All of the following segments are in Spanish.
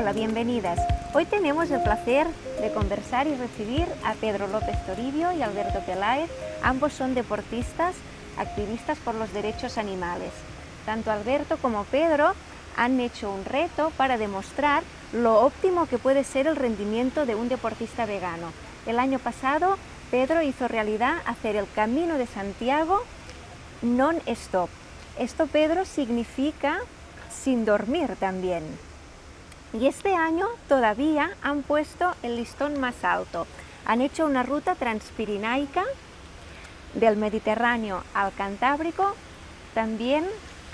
Hola, bienvenidas. Hoy tenemos el placer de conversar y recibir a Pedro López Toribio y Alberto Peláez. Ambos son deportistas, activistas por los derechos animales. Tanto Alberto como Pedro han hecho un reto para demostrar lo óptimo que puede ser el rendimiento de un deportista vegano. El año pasado, Pedro hizo realidad hacer el Camino de Santiago non-stop. Esto, Pedro, significa sin dormir también. Y este año todavía han puesto el listón más alto. Han hecho una ruta transpirenaica del Mediterráneo al Cantábrico, también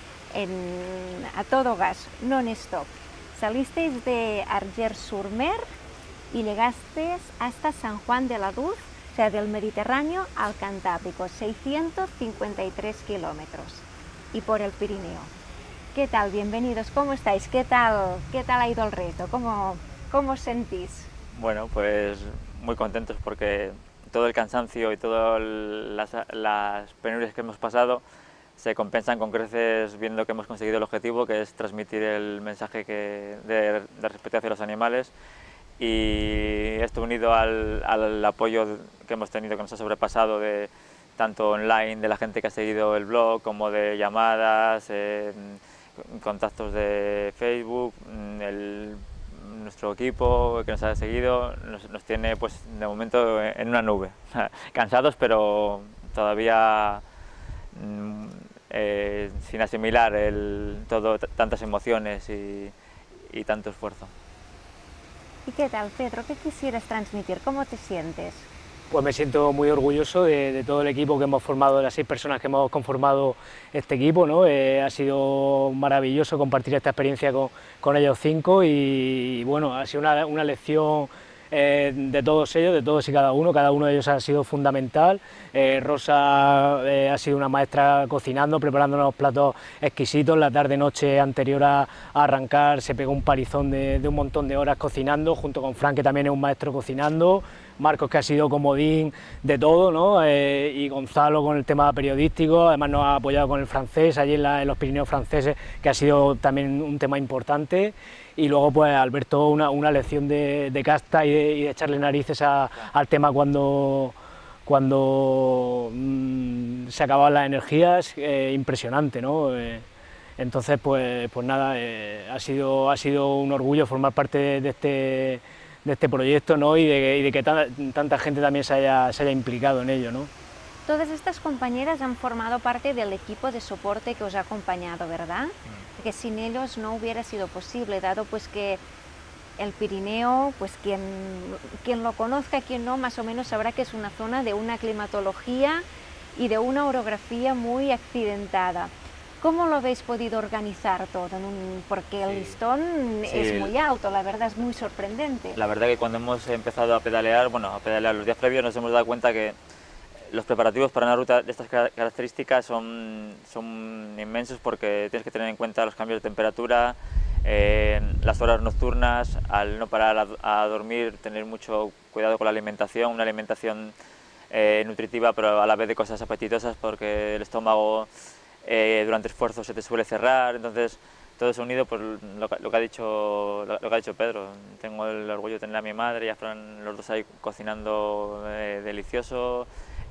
a todo gas, non-stop. Salisteis de Argers-sur-Mer y llegasteis hasta San Juan de la Luz, o sea, del Mediterráneo al Cantábrico, 653 kilómetros, y por el Pirineo. ¿Qué tal? Bienvenidos, ¿cómo estáis? ¿Qué tal ha ido el reto? ¿Cómo os sentís? Bueno, pues muy contentos porque todo el cansancio y todas las penurias que hemos pasado se compensan con creces viendo que hemos conseguido el objetivo, que es transmitir el mensaje de respeto hacia los animales. Y esto unido al apoyo que hemos tenido, que nos ha sobrepasado, tanto online de la gente que ha seguido el blog, como de llamadas, contactos de Facebook, nuestro equipo que nos ha seguido nos tiene, pues, de momento en una nube. Cansados, pero todavía sin asimilar tantas emociones y tanto esfuerzo. ¿Y qué tal, Pedro? ¿Qué quisieras transmitir? ¿Cómo te sientes? Pues me siento muy orgulloso de todo el equipo que hemos formado, de las 6 personas que hemos conformado este equipo, ¿no? Ha sido maravilloso compartir esta experiencia con ellos 5 y bueno, ha sido una lección de todos ellos, de todos y cada uno de ellos ha sido fundamental. Rosa ha sido una maestra cocinando, preparándonos platos exquisitos. La tarde-noche anterior a arrancar se pegó un palizón de un montón de horas cocinando, junto con Frank, que también es un maestro cocinando, Marcos, que ha sido comodín de todo, ¿no? Y Gonzalo con el tema periodístico, además nos ha apoyado con el francés, allí en los Pirineos franceses, que ha sido también un tema importante. Y luego, pues, Alberto, una lección de casta y de echarle narices al tema cuando se acababan las energías, impresionante, ¿no? Entonces, pues nada, ha sido un orgullo formar parte de este proyecto, ¿no? y de que tanta gente también se haya implicado en ello, ¿no? Todas estas compañeras han formado parte del equipo de soporte que os ha acompañado, ¿verdad? Porque sin ellos no hubiera sido posible, dado pues que el Pirineo, pues quien lo conozca, quien no, más o menos sabrá que es una zona de una climatología y de una orografía muy accidentada. ¿Cómo lo habéis podido organizar todo? Porque el listón es muy alto, la verdad es muy sorprendente. La verdad que cuando hemos empezado a pedalear los días previos, nos hemos dado cuenta que los preparativos para una ruta de estas características son inmensos, porque tienes que tener en cuenta los cambios de temperatura, las horas nocturnas, al no parar a dormir, tener mucho cuidado con la alimentación, una alimentación nutritiva pero a la vez de cosas apetitosas, porque el estómago durante esfuerzo se te suele cerrar. Entonces todo eso unido, pues lo que ha dicho Pedro. Tengo el orgullo de tener a mi madre y a Fran, los dos ahí cocinando delicioso.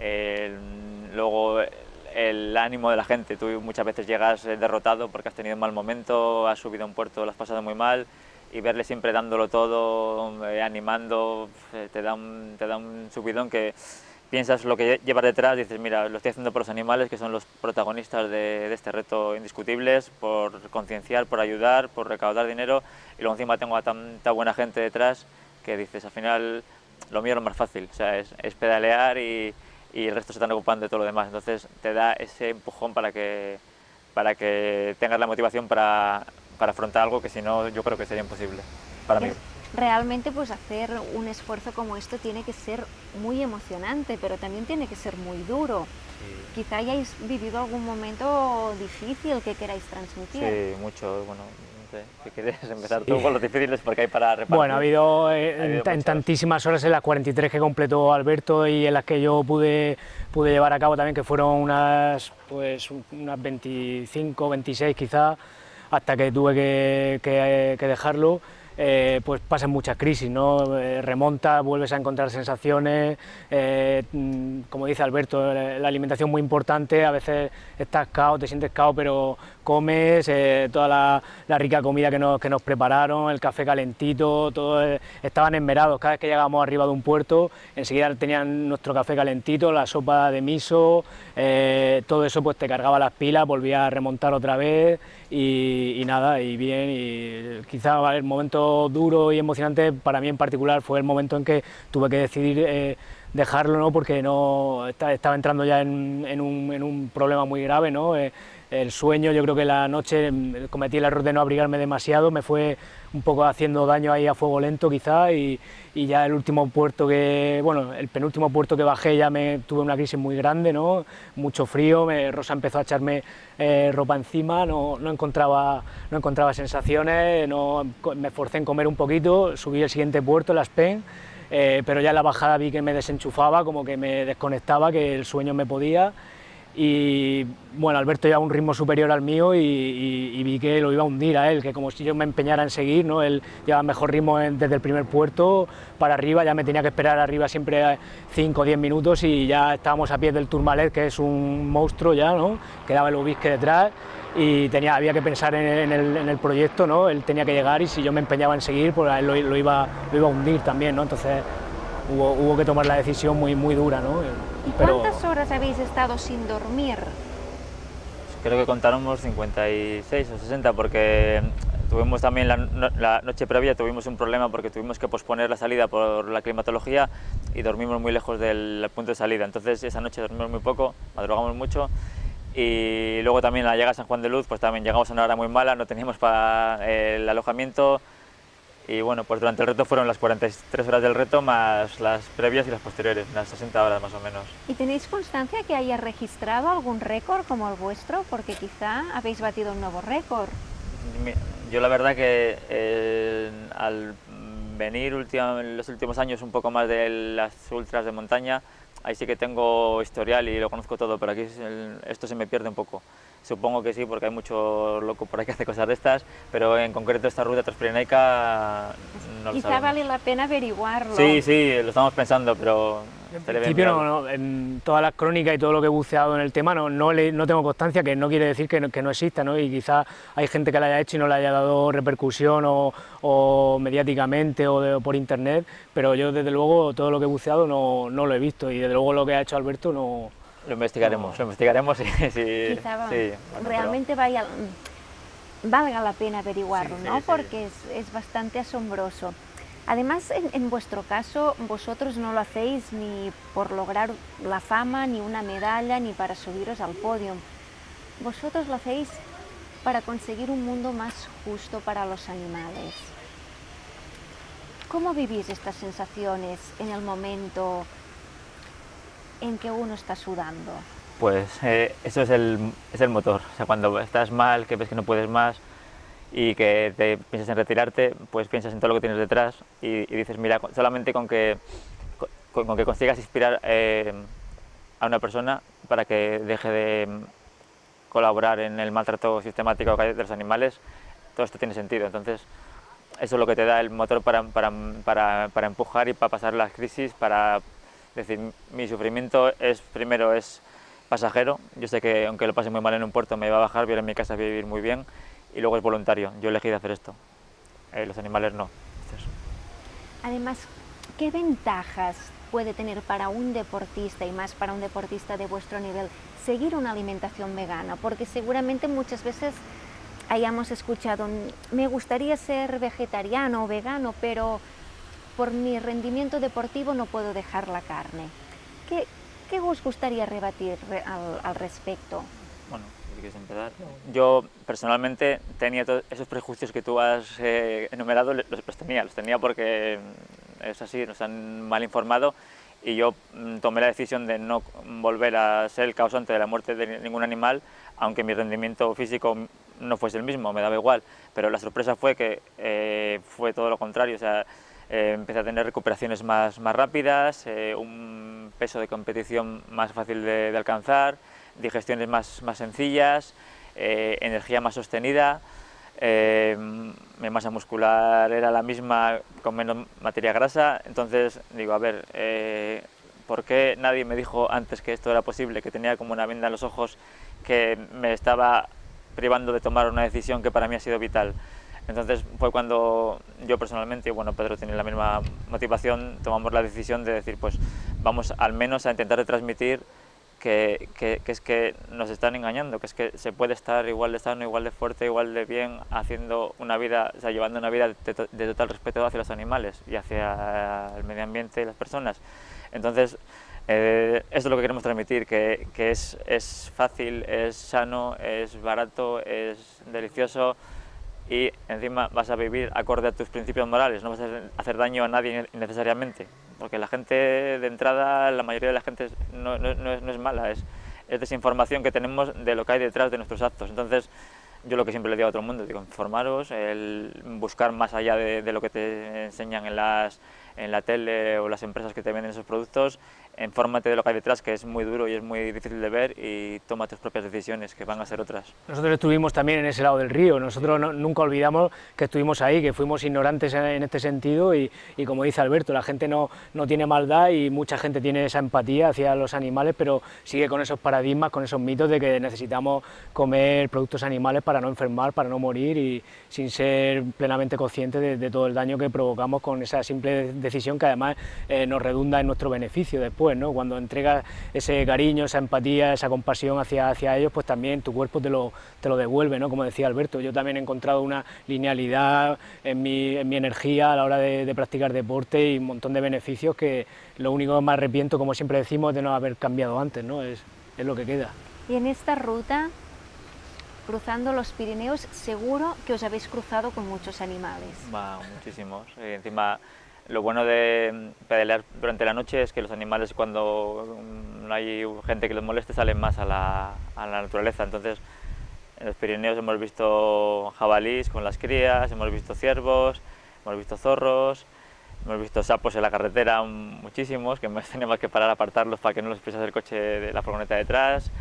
Luego el ánimo de la gente, tú muchas veces llegas derrotado porque has tenido un mal momento, has subido a un puerto, lo has pasado muy mal, y verle siempre dándolo todo, animando, te da un subidón que piensas lo que llevas detrás, dices, mira, lo estoy haciendo por los animales, que son los protagonistas de este reto indiscutibles, por concienciar, por ayudar, por recaudar dinero, y luego encima tengo a tanta buena gente detrás que dices, al final lo mío es lo más fácil, o sea, es pedalear y el resto se están ocupando de todo lo demás. Entonces te da ese empujón para que tengas la motivación para afrontar algo que si no yo creo que sería imposible para mí. Realmente, pues, hacer un esfuerzo como esto tiene que ser muy emocionante, pero también tiene que ser muy duro. Sí. Quizá hayáis vivido algún momento difícil que queráis transmitir. Sí, mucho. Bueno, no sé, si quieres empezar tú con los difíciles, porque hay para repartir. Bueno, ha habido en tantísimas horas, en las 43 que completó Alberto y en las que yo pude llevar a cabo también, que fueron unas 25, 26 quizás, hasta que tuve que dejarlo. pues pasan muchas crisis, ¿no? Remontas, vuelves a encontrar sensaciones, como dice Alberto, la alimentación muy importante, a veces estás cao, te sientes cao, pero comes, toda la rica comida que nos prepararon, el café calentito, todo, estaban esmerados, cada vez que llegábamos arriba de un puerto, enseguida tenían nuestro café calentito, la sopa de miso, todo eso pues te cargaba las pilas, volvía a remontar otra vez y nada, y bien, y quizá el momento duro y emocionante para mí en particular fue el momento en que tuve que decidir dejarlo, ¿no? Porque no estaba entrando ya en un problema muy grave, ¿no? El sueño, yo creo que la noche cometí el error de no abrigarme demasiado, me fue un poco haciendo daño ahí a fuego lento quizá, y ya el último puerto bueno, el penúltimo puerto que bajé ya tuve una crisis muy grande, ¿no? Mucho frío, Rosa empezó a echarme ropa encima, no encontraba sensaciones, me esforcé en comer un poquito, subí el siguiente puerto, Las Pen, pero ya en la bajada vi que me desenchufaba, como que me desconectaba, que el sueño me podía. Y bueno, Alberto llevaba un ritmo superior al mío y vi que lo iba a hundir a él, que como si yo me empeñara en seguir, ¿no? Él llevaba mejor ritmo desde el primer puerto para arriba, ya me tenía que esperar arriba siempre 5 o 10 minutos y ya estábamos a pie del Tourmalet, que es un monstruo ya, ¿no? Quedaba el Ubisque detrás y había que pensar en el proyecto, ¿no? Él tenía que llegar y si yo me empeñaba en seguir, pues a él lo iba a hundir también, ¿no? Entonces hubo que tomar la decisión muy dura, ¿no? ¿Y cuántas horas habéis estado sin dormir? Creo que contáramos 56 o 60 porque tuvimos también la noche previa tuvimos un problema porque tuvimos que posponer la salida por la climatología y dormimos muy lejos del punto de salida, entonces esa noche dormimos muy poco, madrugamos mucho y luego también a la llegada a San Juan de Luz pues también llegamos a una hora muy mala, no teníamos para el alojamiento. Y bueno, pues durante el reto fueron las 43 horas del reto más las previas y las posteriores, unas 60 horas más o menos. ¿Y tenéis constancia que haya registrado algún récord como el vuestro? Porque quizá habéis batido un nuevo récord. Yo la verdad que al venir en los últimos años un poco más de las ultras de montaña, ahí sí que tengo historial y lo conozco todo, pero aquí esto se me pierde un poco. Supongo que sí, porque hay mucho loco por ahí que hace cosas de estas, pero en concreto esta ruta transpirenaica no lo Quizá sabemos. vale la pena averiguarlo. Sí, lo estamos pensando, pero... En principio en todas las crónicas y todo lo que he buceado en el tema no tengo constancia, que no quiere decir que no exista, ¿no? Y quizá hay gente que la haya hecho y no le haya dado repercusión o mediáticamente o por internet, pero yo desde luego todo lo que he buceado no lo he visto y desde luego lo que ha hecho Alberto no... Lo investigaremos y Quizá realmente valga la pena averiguarlo, ¿no? Sí. Porque es bastante asombroso. Además, en vuestro caso, vosotros no lo hacéis ni por lograr la fama, ni una medalla, ni para subiros al podio. Vosotros lo hacéis para conseguir un mundo más justo para los animales. ¿Cómo vivís estas sensaciones en el momento en que uno está sudando? Pues eso es el motor, o sea, cuando estás mal, que ves que no puedes más y que te piensas en retirarte, pues piensas en todo lo que tienes detrás y dices, mira, solamente con que consigas inspirar a una persona para que deje de colaborar en el maltrato sistemático de los animales, todo esto tiene sentido. Entonces, eso es lo que te da el motor para empujar y para pasar las crisis, para decir, mi sufrimiento primero es pasajero, yo sé que aunque lo pase muy mal en un puerto me va a bajar, voy a ir a mi casa, voy a vivir muy bien, y luego es voluntario, yo elegí hacer esto, los animales no. Además, ¿qué ventajas puede tener para un deportista y más para un deportista de vuestro nivel seguir una alimentación vegana? Porque seguramente muchas veces hayamos escuchado, me gustaría ser vegetariano o vegano, pero por mi rendimiento deportivo no puedo dejar la carne. ¿Qué os gustaría rebatir al respecto? Bueno, si quieres empezar. Yo personalmente tenía todos esos prejuicios que tú has enumerado, los tenía porque es así, nos han mal informado y yo tomé la decisión de no volver a ser el causante de la muerte de ningún animal, aunque mi rendimiento físico no fuese el mismo, me daba igual, pero la sorpresa fue que fue todo lo contrario, o sea, empecé a tener recuperaciones más rápidas, un peso de competición más fácil de alcanzar, digestiones más sencillas, energía más sostenida, mi masa muscular era la misma con menos materia grasa, entonces digo, a ver, ¿por qué nadie me dijo antes que esto era posible, que tenía como una venda en los ojos, que me estaba privando de tomar una decisión que para mí ha sido vital? Entonces fue cuando yo personalmente, y bueno, Pedro tiene la misma motivación, tomamos la decisión de decir, pues vamos al menos a intentar transmitir que es que nos están engañando, que es que se puede estar igual de sano, igual de fuerte, igual de bien, haciendo una vida, o sea, llevando una vida de total respeto hacia los animales y hacia el medio ambiente y las personas. Entonces, esto es lo que queremos transmitir, que es fácil, es sano, es barato, es delicioso y encima vas a vivir acorde a tus principios morales, no vas a hacer daño a nadie innecesariamente, porque la gente de entrada, la mayoría de la gente no es mala, es desinformación que tenemos de lo que hay detrás de nuestros actos. Entonces yo lo que siempre le digo a todo el mundo, digo, informaros, el buscar más allá de lo que te enseñan en la tele o las empresas que te venden esos productos, infórmate de lo que hay detrás, que es muy duro y es muy difícil de ver, y toma tus propias decisiones, que van a ser otras. Nosotros estuvimos también en ese lado del río, nosotros nunca olvidamos que estuvimos ahí, que fuimos ignorantes en este sentido y como dice Alberto, la gente no tiene maldad y mucha gente tiene esa empatía hacia los animales, pero sigue con esos paradigmas, con esos mitos de que necesitamos comer productos animales para no enfermar, para no morir, y sin ser plenamente conscientes de todo el daño que provocamos con esa simple decisión, que además nos redunda en nuestro beneficio después, ¿no? Cuando entregas ese cariño, esa empatía, esa compasión hacia ellos, pues también tu cuerpo te lo devuelve, ¿no? Como decía Alberto, yo también he encontrado una linealidad en mi energía a la hora de practicar deporte y un montón de beneficios que lo único que me arrepiento, como siempre decimos, de no haber cambiado antes, ¿no? Es lo que queda. Y en esta ruta, cruzando los Pirineos, seguro que os habéis cruzado con muchos animales. Muchísimos. Encima, lo bueno de pedalear durante la noche es que los animales, cuando no hay gente que los moleste, salen más a la naturaleza. Entonces, en los Pirineos hemos visto jabalís con las crías, hemos visto ciervos, hemos visto zorros, hemos visto sapos en la carretera, muchísimos, que teníamos que parar a apartarlos para que no los pisase el coche de la furgoneta detrás.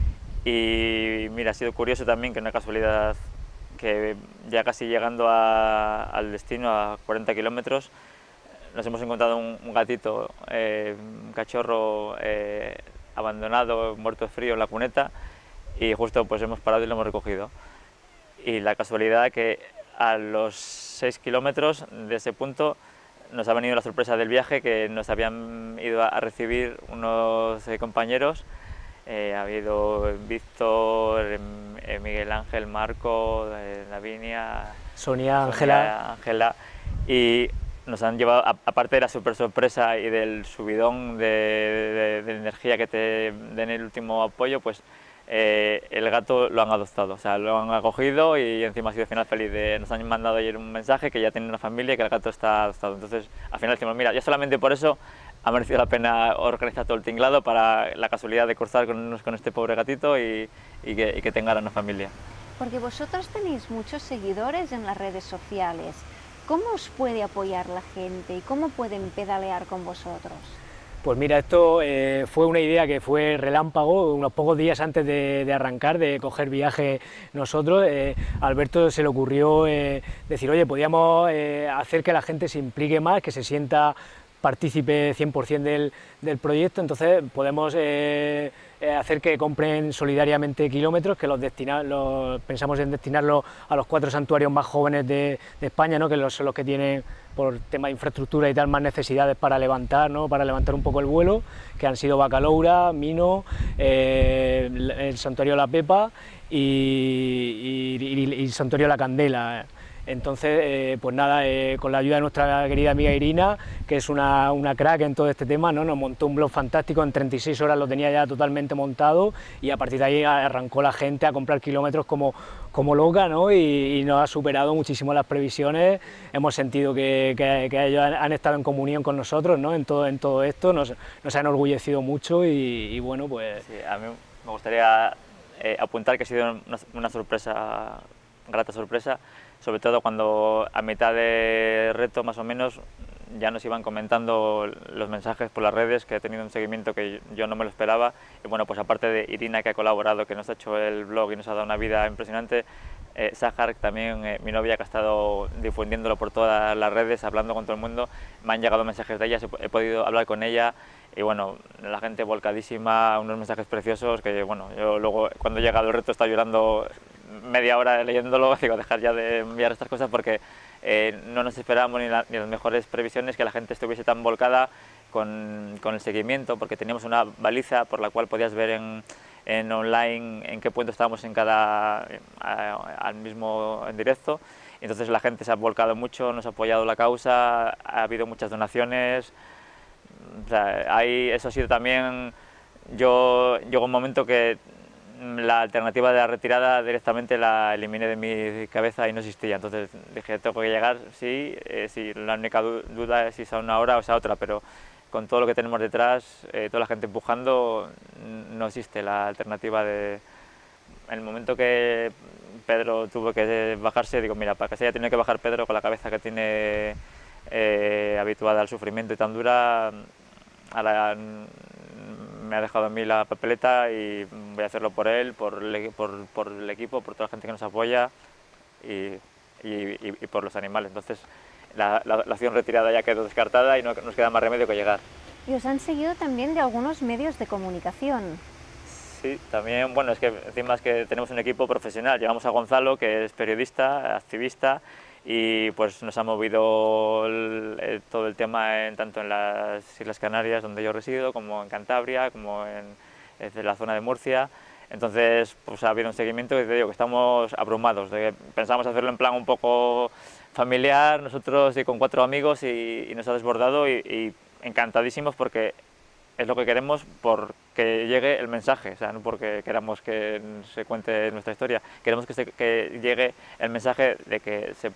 Y mira, ha sido curioso también, que una casualidad, que ya casi llegando al destino, a 40 kilómetros, nos hemos encontrado un gatito, un cachorro abandonado, muerto de frío en la cuneta, y justo pues hemos parado y lo hemos recogido. Y la casualidad que a los 6 kilómetros de ese punto nos ha venido la sorpresa del viaje, que nos habían ido a recibir unos compañeros. Ha habido Víctor, Miguel Ángel, Marco, Lavinia, Sonia, Ángela, y nos han llevado, aparte de la super sorpresa y del subidón de energía que te den el último apoyo, pues el gato lo han adoptado, o sea, lo han acogido, y encima ha sido al final feliz. Nos han mandado ayer un mensaje que ya tiene una familia y que el gato está adoptado. Entonces al final decimos, mira, ya solamente por eso ha merecido la pena organizar todo el tinglado, para la casualidad de cruzar con este pobre gatito y que tenga una familia. Porque vosotros tenéis muchos seguidores en las redes sociales. ¿Cómo os puede apoyar la gente y cómo pueden pedalear con vosotros? Pues mira, esto fue una idea que fue relámpago, unos pocos días antes de arrancar, de coger viaje nosotros. A Alberto se le ocurrió decir, oye, podíamos hacer que la gente se implique más, que se sienta partícipe 100% del proyecto, entonces podemos hacer que compren solidariamente kilómetros, que pensamos en destinarlos a los 4 santuarios más jóvenes de España, ¿no? Que son los que tienen, por tema de infraestructura y tal, más necesidades para levantar, ¿no? Para levantar un poco el vuelo, que han sido Bacaloura, Mino, el santuario La Pepa y el santuario La Candela. Entonces, pues nada, con la ayuda de nuestra querida amiga Irina, que es una crack en todo este tema, ¿no? Nos montó un blog fantástico, en 36 horas lo tenía ya totalmente montado, y a partir de ahí arrancó la gente a comprar kilómetros como loca, ¿no? Y nos ha superado muchísimo las previsiones. Hemos sentido que ellos han estado en comunión con nosotros, ¿no? En todo esto, nos han enorgullecido mucho y bueno, pues... Sí, a mí me gustaría apuntar que ha sido una sorpresa, grata sorpresa, sobre todo cuando a mitad de reto, más o menos, ya nos iban comentando los mensajes por las redes, que ha tenido un seguimiento que yo no me lo esperaba. Y bueno, pues aparte de Irina, que ha colaborado, que nos ha hecho el blog y nos ha dado una vida impresionante, Sahar, también mi novia, que ha estado difundiéndolo por todas las redes, hablando con todo el mundo. Me han llegado mensajes de ella, he podido hablar con ella y bueno, la gente volcadísima, unos mensajes preciosos que bueno, yo luego cuando he llegado el reto he estado llorando media hora leyéndolo, digo, dejar ya de enviar estas cosas porque no nos esperábamos ni las mejores previsiones que la gente estuviese tan volcada con el seguimiento, porque teníamos una baliza por la cual podías ver en online en qué punto estábamos en al mismo en directo. Entonces la gente se ha volcado mucho, nos ha apoyado la causa, ha habido muchas donaciones. O sea, eso ha sido también, llegó un momento que la alternativa de la retirada directamente la eliminé de mi cabeza y no existía. Entonces dije, tengo que llegar, sí, la única duda es si es a una hora o es a otra, pero con todo lo que tenemos detrás, toda la gente empujando, no existe la alternativa de... En el momento que Pedro tuvo que bajarse, digo, mira, para que se haya tenido que bajar Pedro con la cabeza que tiene habituada al sufrimiento y tan dura, me ha dejado a mí la papeleta y voy a hacerlo por él, por el equipo, por toda la gente que nos apoya y por los animales. Entonces la acción retirada ya quedó descartada y no nos queda más remedio que llegar. Y os han seguido también de algunos medios de comunicación. Sí, también, bueno, es que encima es que tenemos un equipo profesional. Llevamos a Gonzalo, que es periodista, activista, y pues nos ha movido todo el tema tanto en las Islas Canarias, donde yo resido, como en Cantabria, como en la zona de Murcia. Entonces pues ha habido un seguimiento y te digo que estamos abrumados. Pensamos hacerlo en plan un poco familiar, nosotros y con 4 amigos, y nos ha desbordado y encantadísimos porque es lo que queremos, porque llegue el mensaje, o sea, no porque queramos que se cuente nuestra historia, queremos que llegue el mensaje de que se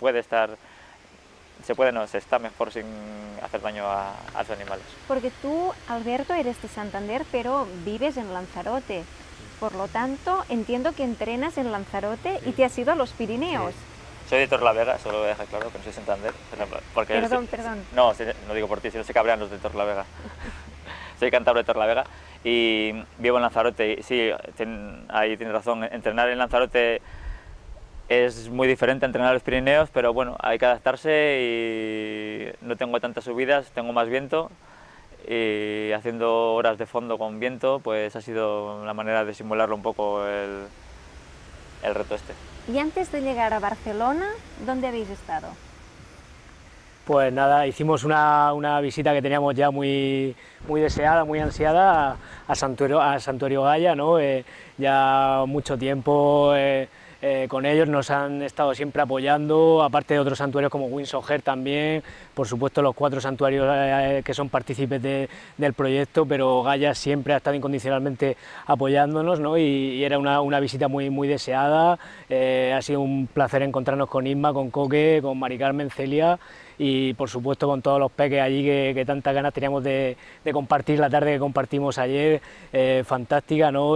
está mejor sin hacer daño a los animales. Porque tú, Alberto, eres de Santander, pero vives en Lanzarote. Por lo tanto, entiendo que entrenas en Lanzarote y te has ido a los Pirineos. Sí. Soy de Torlavega, solo voy a dejar claro que no soy de Santander. Porque Perdón. No, no digo por ti, si no se cabrean los de Torlavega. Soy cántabro de Torlavega y vivo en Lanzarote. Y sí, ahí tienes razón, entrenar en Lanzarote es muy diferente a entrenar en los Pirineos, pero bueno, hay que adaptarse y no tengo tantas subidas, tengo más viento, y haciendo horas de fondo con viento pues ha sido la manera de simularlo un poco el reto este. Y antes de llegar a Barcelona, ¿dónde habéis estado? Pues nada, hicimos una visita que teníamos ya muy deseada, muy ansiada a Santuario Gaya, ¿no? Ya mucho tiempo con ellos, nos han estado siempre apoyando, aparte de otros santuarios como Windsor también, por supuesto los 4 santuarios que son partícipes del proyecto, pero Gaya siempre ha estado incondicionalmente apoyándonos, ¿no? Y era una visita muy deseada. Ha sido un placer encontrarnos con Isma, con Coque, con Mari Carmen, Celia, y por supuesto con todos los peques allí que tantas ganas teníamos de compartir la tarde que compartimos ayer, fantástica, ¿no?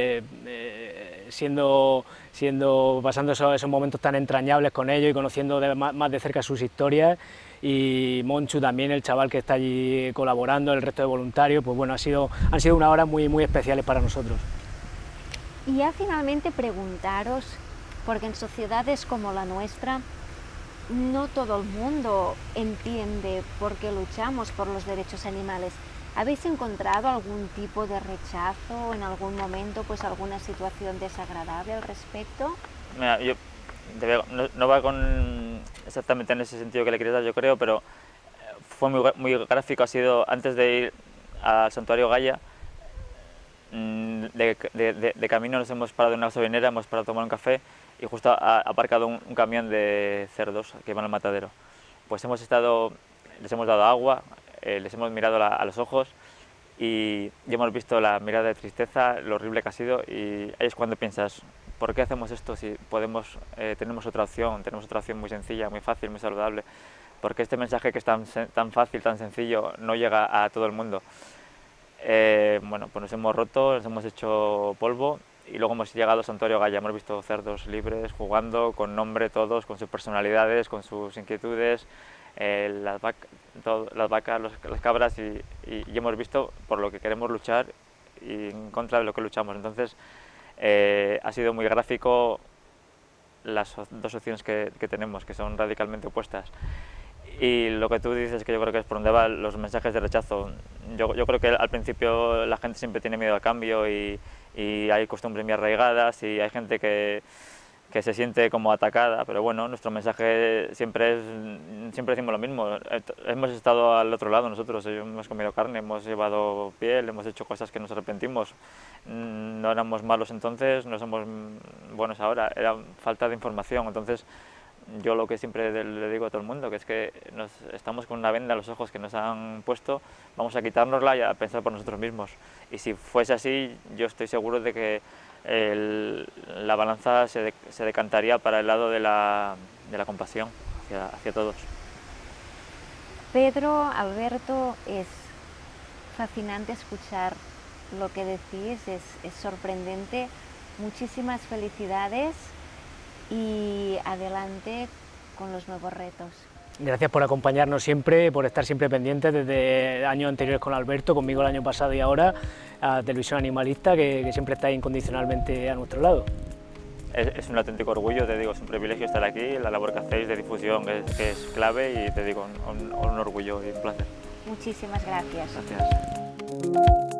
Pasando esos momentos tan entrañables con ellos y conociendo más de cerca sus historias. Y Monchu también, el chaval que está allí colaborando, el resto de voluntarios, pues bueno, han sido unas horas muy especiales para nosotros. Y ya finalmente preguntaros, porque en sociedades como la nuestra no todo el mundo entiende por qué luchamos por los derechos animales. ¿Habéis encontrado algún tipo de rechazo en algún momento, pues alguna situación desagradable al respecto? Mira, no va exactamente en ese sentido que le quieres dar, yo creo, pero fue muy gráfico. Ha sido antes de ir al Santuario Gaya, de camino nos hemos parado en una gasolinera, hemos parado a tomar un café y justo ha aparcado un camión de cerdos que van al matadero. Pues les hemos dado agua, les hemos mirado a los ojos y hemos visto la mirada de tristeza, lo horrible que ha sido, y ahí es cuando piensas, ¿por qué hacemos esto si tenemos otra opción muy sencilla, muy fácil, muy saludable? Porque este mensaje que es tan fácil, tan sencillo, no llega a todo el mundo. Bueno, pues nos hemos roto, nos hemos hecho polvo y luego hemos llegado a Santuario Gaya. Hemos visto cerdos libres, jugando, con nombre todos, con sus personalidades, con sus inquietudes, las vacas, las cabras, y hemos visto por lo que queremos luchar y en contra de lo que luchamos. Entonces ha sido muy gráfico las dos opciones que tenemos, que son radicalmente opuestas. Y lo que tú dices, que yo creo que es por donde van los mensajes de rechazo. Yo creo que al principio la gente siempre tiene miedo al cambio y hay costumbres muy arraigadas y hay gente que se siente como atacada, pero bueno, nuestro mensaje siempre decimos lo mismo. Hemos estado al otro lado nosotros, hemos comido carne, hemos llevado piel, hemos hecho cosas que nos arrepentimos. No éramos malos entonces, no somos buenos ahora, era falta de información. Entonces yo lo que siempre le digo a todo el mundo, que es que estamos con una venda en los ojos que nos han puesto, vamos a quitárnosla y a pensar por nosotros mismos. Y si fuese así, yo estoy seguro de que la balanza se decantaría para el lado de la compasión hacia todos. Pedro, Alberto, es fascinante escuchar lo que decís, es sorprendente. Muchísimas felicidades y adelante con los nuevos retos. Gracias por acompañarnos siempre, por estar siempre pendientes desde años anteriores con Alberto, conmigo el año pasado y ahora a Televisión Animalista, que siempre estáis incondicionalmente a nuestro lado. Es un auténtico orgullo, te digo, es un privilegio estar aquí, la labor que hacéis de difusión que es clave y te digo, un orgullo y un placer. Muchísimas gracias. Gracias.